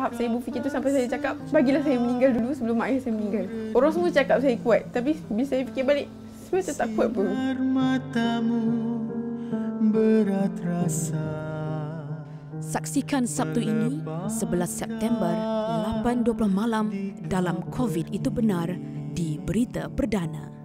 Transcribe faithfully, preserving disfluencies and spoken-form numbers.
tahap saya berfikir tu sampai saya cakap, bagilah saya meninggal dulu sebelum mak ayah saya meninggal. Orang semua cakap saya kuat, tapi bila saya fikir balik, saya macam tak kuat pun. Matamu berat rasa. Saksikan Sabtu ini, sebelas September, lapan dua puluh malam dalam COVID Itu Benar di Berita Perdana.